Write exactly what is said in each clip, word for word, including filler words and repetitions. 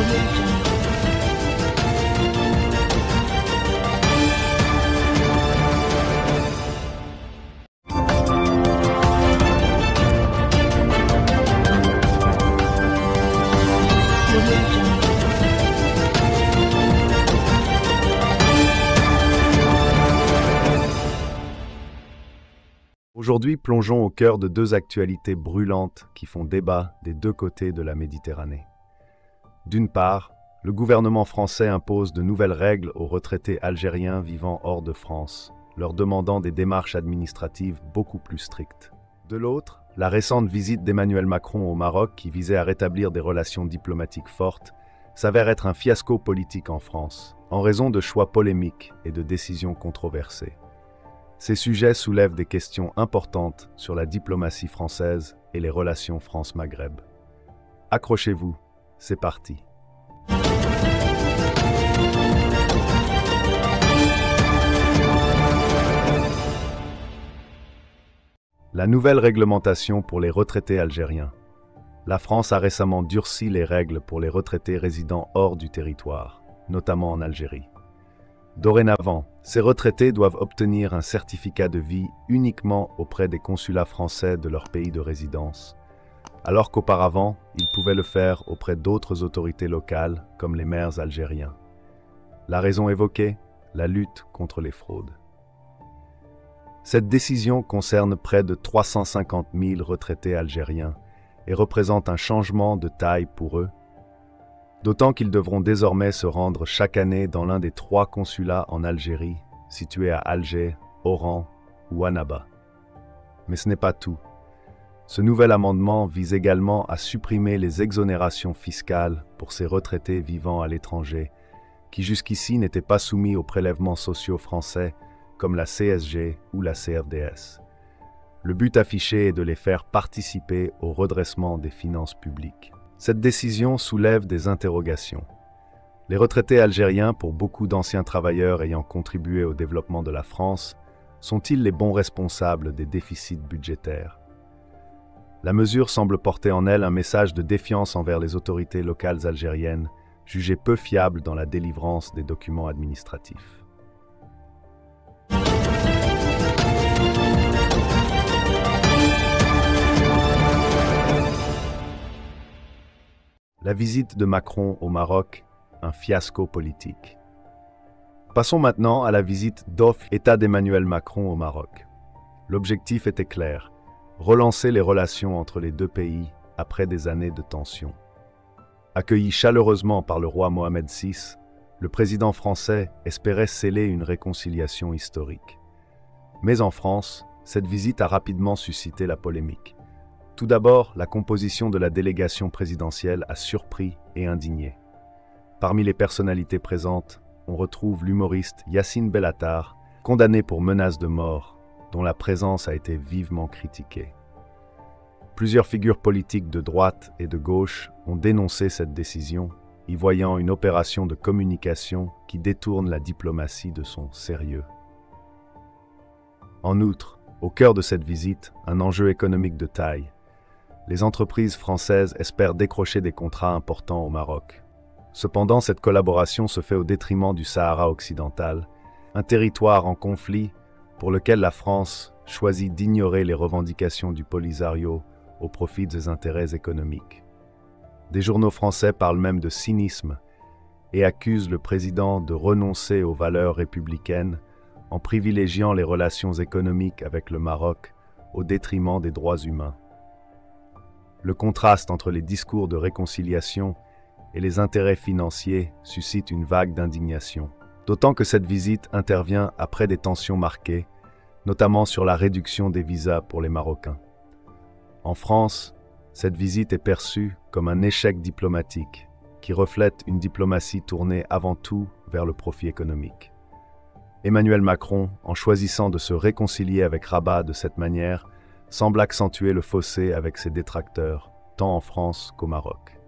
Aujourd'hui, plongeons au cœur de deux actualités brûlantes qui font débat des deux côtés de la Méditerranée. D'une part, le gouvernement français impose de nouvelles règles aux retraités algériens vivant hors de France, leur demandant des démarches administratives beaucoup plus strictes. De l'autre, la récente visite d'Emmanuel Macron au Maroc, qui visait à rétablir des relations diplomatiques fortes, s'avère être un fiasco politique en France, en raison de choix polémiques et de décisions controversées. Ces sujets soulèvent des questions importantes sur la diplomatie française et les relations France-Maghreb. Accrochez-vous, c'est parti. La nouvelle réglementation pour les retraités algériens. La France a récemment durci les règles pour les retraités résidant hors du territoire, notamment en Algérie. Dorénavant, ces retraités doivent obtenir un certificat de vie uniquement auprès des consulats français de leur pays de résidence, alors qu'auparavant, ils pouvaient le faire auprès d'autres autorités locales, comme les maires algériens. La raison évoquée, la lutte contre les fraudes. Cette décision concerne près de trois cent cinquante mille retraités algériens et représente un changement de taille pour eux, d'autant qu'ils devront désormais se rendre chaque année dans l'un des trois consulats en Algérie, situés à Alger, Oran ou Annaba. Mais ce n'est pas tout. Ce nouvel amendement vise également à supprimer les exonérations fiscales pour ces retraités vivant à l'étranger, qui jusqu'ici n'étaient pas soumis aux prélèvements sociaux français comme la C S G ou la C R D S. Le but affiché est de les faire participer au redressement des finances publiques. Cette décision soulève des interrogations. Les retraités algériens, pour beaucoup d'anciens travailleurs ayant contribué au développement de la France, sont-ils les bons responsables des déficits budgétaires? La mesure semble porter en elle un message de défiance envers les autorités locales algériennes, jugées peu fiables dans la délivrance des documents administratifs. La visite de Macron au Maroc, un fiasco politique. Passons maintenant à la visite d'Off État d'Emmanuel Macron au Maroc. L'objectif était clair, relancer les relations entre les deux pays après des années de tension. Accueilli chaleureusement par le roi Mohamed six, le président français espérait sceller une réconciliation historique. Mais en France, cette visite a rapidement suscité la polémique. Tout d'abord, la composition de la délégation présidentielle a surpris et indigné. Parmi les personnalités présentes, on retrouve l'humoriste Yacine Bellatar, condamné pour menace de mort, dont la présence a été vivement critiquée. Plusieurs figures politiques de droite et de gauche ont dénoncé cette décision, y voyant une opération de communication qui détourne la diplomatie de son sérieux. En outre, au cœur de cette visite, un enjeu économique de taille. Les entreprises françaises espèrent décrocher des contrats importants au Maroc. Cependant, cette collaboration se fait au détriment du Sahara occidental, un territoire en conflit pour lequel la France choisit d'ignorer les revendications du Polisario au profit des intérêts économiques. Des journaux français parlent même de cynisme et accusent le président de renoncer aux valeurs républicaines en privilégiant les relations économiques avec le Maroc au détriment des droits humains. Le contraste entre les discours de réconciliation et les intérêts financiers suscite une vague d'indignation, d'autant que cette visite intervient après des tensions marquées, notamment sur la réduction des visas pour les Marocains. En France, cette visite est perçue comme un échec diplomatique qui reflète une diplomatie tournée avant tout vers le profit économique. Emmanuel Macron, en choisissant de se réconcilier avec Rabat de cette manière, semble accentuer le fossé avec ses détracteurs, tant en France qu'au Maroc.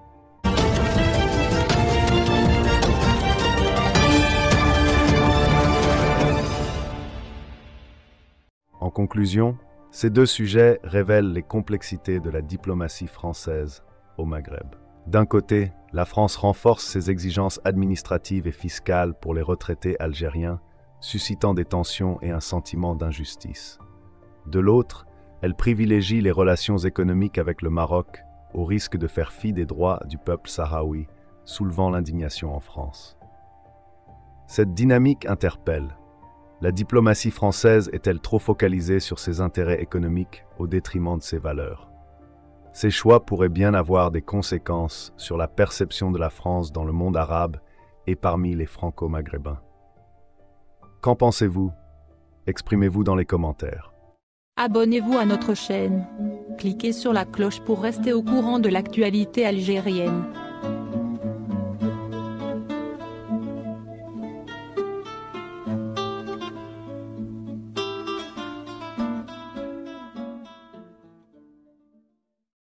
En conclusion, ces deux sujets révèlent les complexités de la diplomatie française au Maghreb. D'un côté, la France renforce ses exigences administratives et fiscales pour les retraités algériens, suscitant des tensions et un sentiment d'injustice. De l'autre, elle privilégie les relations économiques avec le Maroc, au risque de faire fi des droits du peuple sahraoui, soulevant l'indignation en France. Cette dynamique interpelle. La diplomatie française est-elle trop focalisée sur ses intérêts économiques au détriment de ses valeurs? Ces choix pourraient bien avoir des conséquences sur la perception de la France dans le monde arabe et parmi les franco-maghrébins. Qu'en pensez-vous? Exprimez-vous dans les commentaires. Abonnez-vous à notre chaîne. Cliquez sur la cloche pour rester au courant de l'actualité algérienne.